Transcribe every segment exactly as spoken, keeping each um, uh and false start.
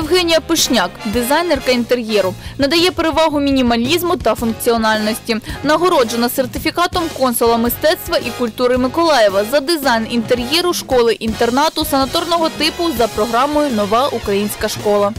Євгенія Пишняк, дизайнерка інтер'єру, надає перевагу мінімалізму та функціональності. Нагороджена сертифікатом консула мистецтва і культури Миколаєва за дизайн інтер'єру школи-інтернату санаторного типу за програмою «Нова українська школа».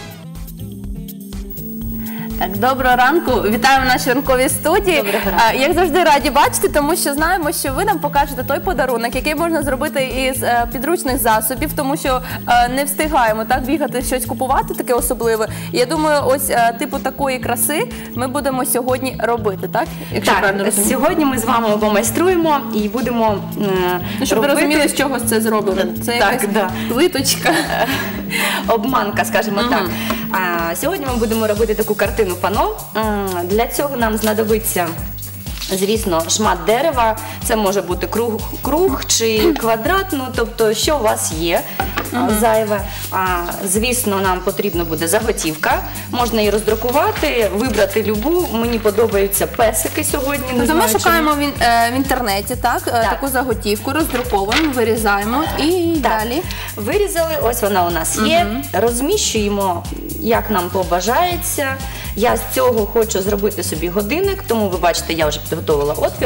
Так, доброго ранку. Вітаємо в нашій ранковій студії. Доброго ранку. Як завжди, раді бачити, тому що знаємо, що ви нам покажете той подарунок, який можна зробити із підручних засобів, тому що не встигаємо так бігати щось купувати таке особливе. І я думаю, ось типу такої краси ми будемо сьогодні робити, так? Якщо правильно Так, розумію. сьогодні ми з вами помайструємо і будемо е, Ну, щоб ви робити... розуміли, з чого це зроблено. Це Так, якась да. плиточка. обманка, скажімо Мгм. так. А, сьогодні ми будемо робити таку картину пано. М, Для цього нам знадобиться, звісно, шмат дерева. Це може бути круг, круг чи квадрат, ну, тобто, що у вас є а, зайве. А, звісно, нам потрібна буде заготівка. Можна її роздрукувати, вибрати любу. Мені подобаються песики сьогодні. не Тобто ми знаю, чому. шукаємо в, ін- е, в інтернеті так, е, Так. таку заготівку, роздруковуємо, вирізаємо і Так. далі. Вирізали, ось вона у нас є. Розміщуємо, як нам побажається. Я з цього хочу зробити собі годинник, тому ви бачите, я вже підготувала отвір.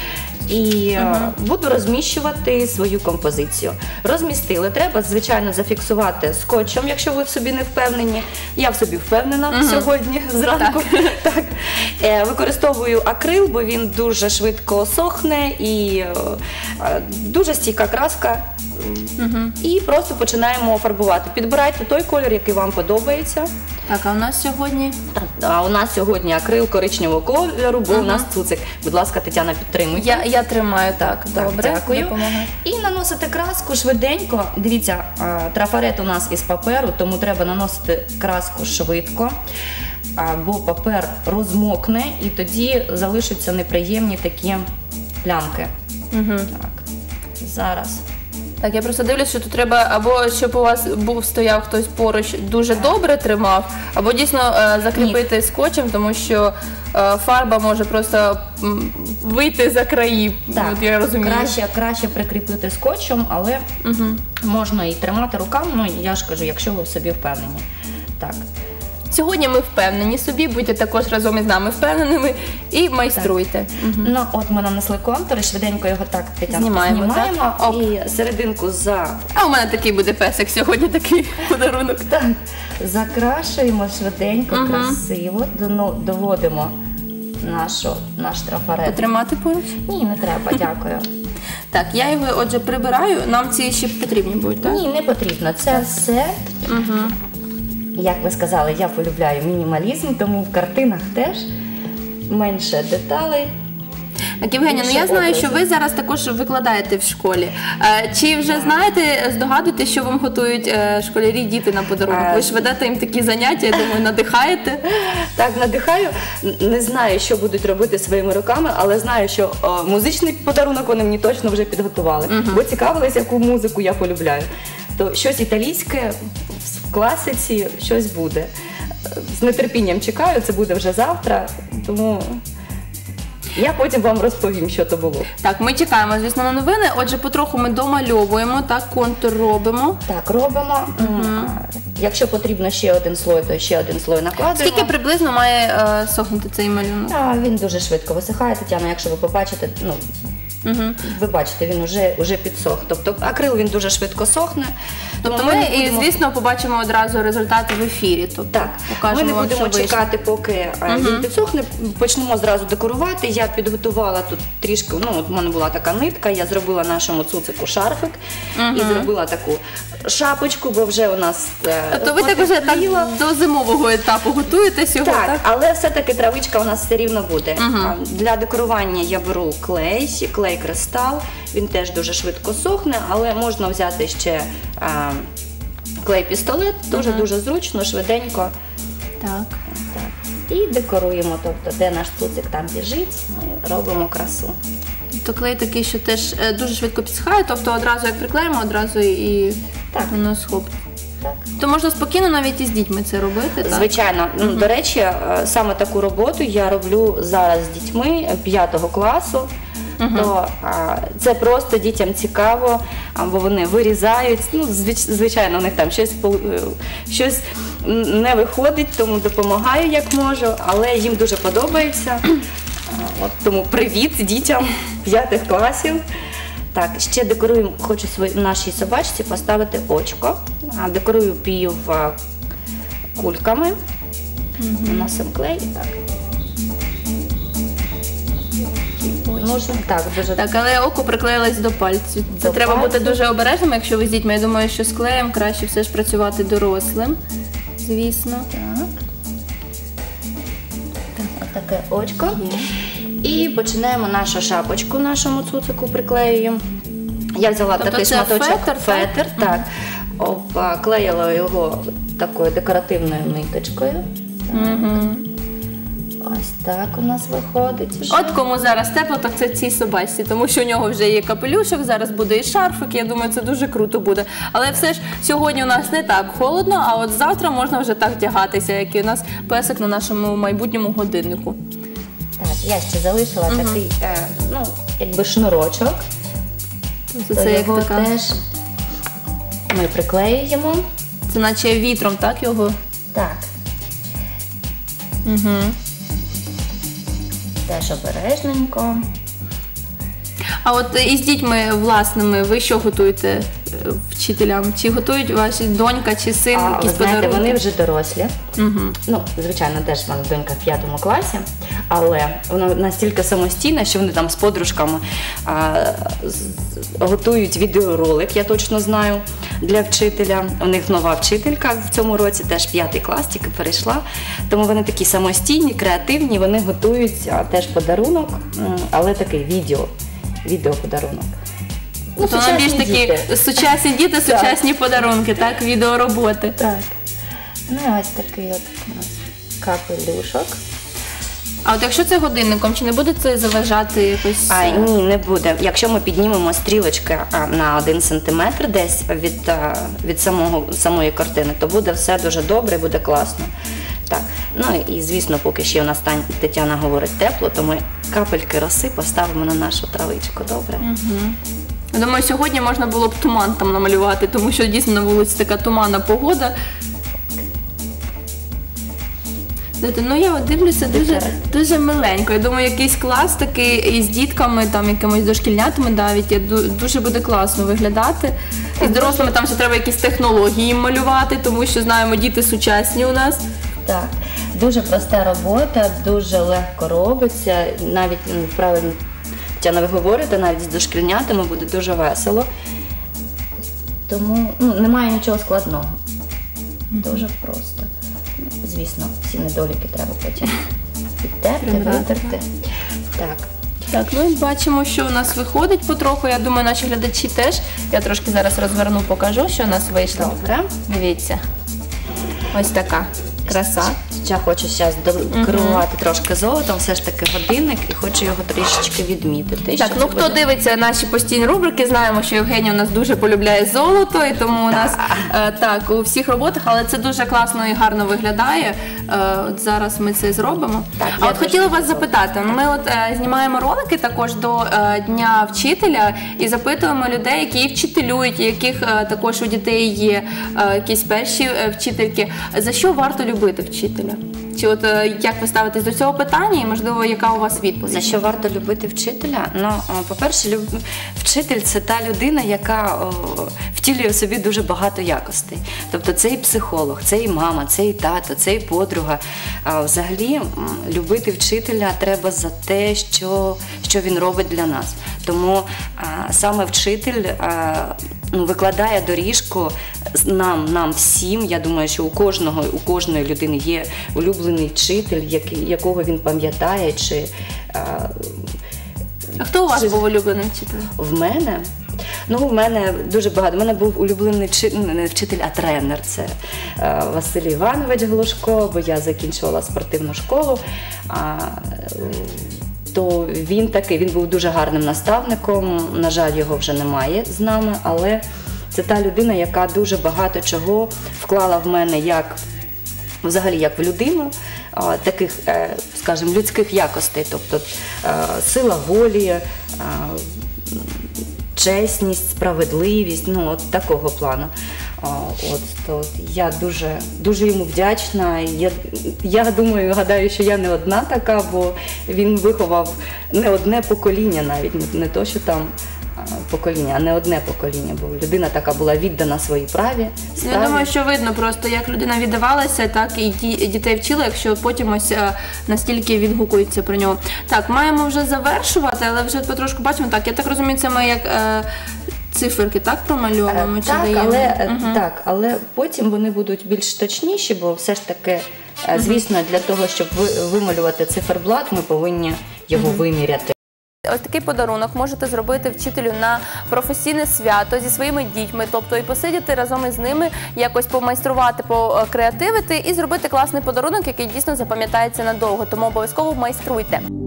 І е, буду розміщувати свою композицію. Розмістили. Треба, звичайно, зафіксувати скотчем, якщо ви в собі не впевнені. Я в собі впевнена сьогодні зранку. Так. Е, використовую акрил, бо він дуже швидко сохне і е, е, дуже стійка краска. І просто починаємо фарбувати. Підбирайте той колір, який вам подобається. Так, а у нас сьогодні А у нас сьогодні акрил коричневого кольору, бо у нас цуцик. Будь ласка, Тетяна, підтримуйте. я, я тримаю так. Так, Добре, дякую. допомагаю. І наносити краску швиденько. Дивіться, а, трафарет у нас із паперу, тому треба наносити краску швидко, а, бо папер розмокне і тоді залишаться неприємні такі плямки. Угу. Так, зараз. Так, я просто дивлюсь, що тут треба або щоб у вас був стояв хтось поруч дуже добре тримав, або дійсно е, закріпити скотчем, тому що е, фарба може просто м, вийти за краї. Так, От я розумію. краще, краще прикріпити скотчем, але можна і тримати руками, ну я ж кажу, якщо ви в собі впевнені. Так. Сьогодні ми впевнені собі, будьте також разом із нами впевненими і майструйте. Мгм. Ну, от ми нанесли контур і швиденько його так, Тетянка, Знімаємо, знімаємо так? Оп. і серединку за... А у мене такий буде песик сьогодні, такий подарунок. Так, закрашуємо швиденько, Мгм. красиво, доно- доводимо нашу, наш трафарет. Потримати поруч? Ні, не треба, дякую. Так, я його, отже, прибираю. Нам ці ще потрібні будуть, так? Ні, не потрібно. Це все, Угу. як ви сказали, я полюбляю мінімалізм, тому в картинах теж менше деталей. Так, Євгенія, ну Більше я знаю, що образів. ви зараз також викладаєте в школі. Е, Чи вже знаєте, здогадуєте, що вам готують е, школярі діти на подарунок? Е, Ви ж ведете їм такі заняття, я думаю, надихаєте. Так, надихаю. Не знаю, що будуть робити своїми руками, але знаю, що о, музичний подарунок вони мені точно вже підготували. Бо цікавились, яку музику я полюбляю. То щось італійське в класиці, щось буде. З нетерпінням чекаю, це буде вже завтра, тому я потім вам розповім, що то було. Так, ми чекаємо, звісно, на новини. Отже, потроху ми домальовуємо, так, контур робимо. Так, робимо. М, Якщо потрібно ще один слой, то ще один слой накладуємо. Скільки приблизно має е, сохнути цей малюнок? А, він дуже швидко висихає, Тетяна, якщо ви побачите, ну, Угу. ви бачите, він вже, вже підсох. Тобто акрил він дуже швидко сохне. Тобто тому ми, не і, будемо- звісно, побачимо одразу результати в ефірі. Тобто Так, покажемо ми не вам, будемо що вийшло. чекати, поки е, він підсохне. Почнемо зразу декорувати. Я підготувала тут трішки, ну от у мене була така нитка, я зробила нашому цуцику шарфик і зробила таку шапочку, бо вже у нас е, Тобто ви так вже так потепліло. до зимового етапу готуєтесь його, Так, так? але все-таки травичка у нас все рівно буде. А, Для декорування я беру клей, клей кристал. Він теж дуже швидко сохне, але можна взяти ще а, клей-пістолет, теж дуже зручно, швиденько. Так. Так. І декоруємо, тобто де наш цуцик там біжить, ми робимо красу. Тобто клей такий, що теж е, дуже швидко підсихає, тобто одразу як приклеїмо, одразу і Так. воно схопить. Так. То можна спокійно навіть із дітьми це робити, так? Звичайно. Ну, до речі, е, саме таку роботу я роблю зараз з дітьми п'ятого класу. то а, це просто дітям цікаво, або вони вирізають. Ну, звич- звичайно, у них там щось, пол- щось не виходить, тому допомагаю як можу, але їм дуже подобається. А, От, тому привіт дітям п'ятих класів. Так, ще декорую, хочу свої, нашій собачці поставити очко. А, Декорую пію в а, кульками. Наносимо клей і так. Можна так, дуже Так, але око приклеїлось до пальцю. Це До треба бути пальцю. дуже обережним, якщо ви з дітьми. Я думаю, що з клеєм краще все ж працювати дорослим, звісно. Так. Так, отаке очко. І починаємо нашу шапочку, нашому цуцику приклеюємо. Я взяла Тобто такий це шматочок фетр, так? фетр, так. Обклеїла його такою декоративною ниточкою. Угу. Ось так у нас виходить. вже. От кому зараз тепло, так це цій собачці, тому що у нього вже є капелюшок, зараз буде і шарфик, я думаю, це дуже круто буде. Але все ж сьогодні у нас не так холодно, а от завтра можна вже так вдягатися, як і у нас песик на нашому майбутньому годиннику. Так, я ще залишила такий, е, ну, якби шнурочок. Тобто То це як його така, теж ми приклеюємо. це наче вітром, так, його? Так. Угу. Теж обережненько. А от із дітьми власними ви що готуєте е, вчителям? Чи готують ваші донька чи син А, ви якісь знаєте, подарунки? вони вже дорослі. Угу. Ну, звичайно, теж в мене донька в п'ятому класі, але вона настільки самостійна, що вони там з подружками а, з- готують відеоролик, я точно знаю, для вчителя. У них нова вчителька в цьому році, теж п'ятий клас, тільки перейшла. Тому вони такі самостійні, креативні, вони готують а, теж подарунок, м, але такий відео, відеоподарунок. Ну, То нам більш сучасні такі діти. сучасні діти, сучасні подарунки, так, відеороботи. Так. Ну, і ось такий от у нас капелюшок. А от якщо це годинником, чи не буде це заважати якось? А, е, ні, не буде. Якщо ми піднімемо стрілочки а, на один сантиметр десь від, а, від самого, самої картини, то буде все дуже добре, буде класно. Так. Ну і звісно, поки ще у нас Тань- Тетяна говорить тепло, то ми капельки роси поставимо на нашу травичку, добре? Я думаю, сьогодні можна було б туман там намалювати, тому що дійсно на вулиці така туманна погода. Знаєте, ну я от дивлюся дуже, дуже миленько. Я думаю, якийсь клас такий із дітками, там якимись дошкільнятами навіть, я ду- дуже буде класно виглядати. І з дорослими там ще треба якісь технології малювати, тому що знаємо, діти сучасні у нас. Так. Дуже проста робота, дуже легко робиться. Навіть м, правильно Тетяна, ви говорите, навіть з дошкільнятами буде дуже весело. Тому ну, немає нічого складного. Дуже просто. Ну, звісно, всі недоліки треба потім підтерти, Прибрати. витерти. Так. Так, ну і бачимо, що у нас виходить потроху. Я думаю, наші глядачі теж. Я трошки зараз розверну, покажу, що у нас вийшло. Добре. Дивіться. Ось така краса. Я хочу зараз декорувати трошки золотом, все ж таки годинник, і хочу його трішечки відмітити. Так, що ну це хто буде. дивиться наші постійні рубрики, знаємо, що Євгенія у нас дуже полюбляє золото, і тому у нас е, так у всіх роботах, але це дуже класно і гарно виглядає. Е, от зараз ми це зробимо. Так, а я от дуже хотіла вас люблю запитати. Ми от е, знімаємо ролики також до е, Дня вчителя і запитуємо людей, які вчителюють, яких е, також у дітей є е, якісь перші е, вчительки. За що варто любити вчителя? Чи от е, як ви ставитесь до цього питання, і можливо, яка у вас відповідь? За що варто любити вчителя? Ну, о, по-перше, люб... вчитель – це та людина, яка о, втілює в собі дуже багато якостей. Тобто це і психолог, це і мама, це і тато, це і подруга. А взагалі м, любити вчителя треба за те, що, що він робить для нас. Тому а, саме вчитель а, ну, викладає доріжку нам, нам всім. Я думаю, що у кожного, у кожної людини є улюблений вчитель, який, якого він пам'ятає, чи а, А хто у вас був улюблений вчитель? в мене. Ну, в мене дуже багато. У мене був улюблений вчи- не вчитель, а тренер. Це е, Василь Іванович Глушко, бо я закінчувала спортивну школу. А, то він такий, він був дуже гарним наставником. На жаль, його вже немає з нами, але це та людина, яка дуже багато чого вклала в мене як взагалі як в людину, а, таких, е, скажімо, людських якостей, тобто е, сила волі, е, чесність, справедливість, ну от такого плану. А, От, то я дуже, дуже йому вдячна. Я, я думаю, гадаю, що я не одна така, бо він виховав не одне покоління навіть, не, не то, що там а, покоління, а не одне покоління, бо людина така була віддана своїй праві. Ну, я думаю, що видно просто, як людина віддавалася, так і ді- дітей вчила, якщо потім ось е, настільки відгукуються про нього. Так, маємо вже завершувати, але вже потрошку бачимо. Так, я так розумію, це ми як е, циферки, так, промальовуємо? Е, чи Так, даємо? але, е, Мгм. так, але потім вони будуть більш точніші, бо все ж таки, е, звісно, для того, щоб ви- вималювати циферблат, ми повинні його виміряти. Ось такий подарунок можете зробити вчителю на професійне свято зі своїми дітьми, тобто і посидіти разом із ними, якось помайструвати, покреативити і зробити класний подарунок, який дійсно запам'ятається надовго. Тому обов'язково майструйте.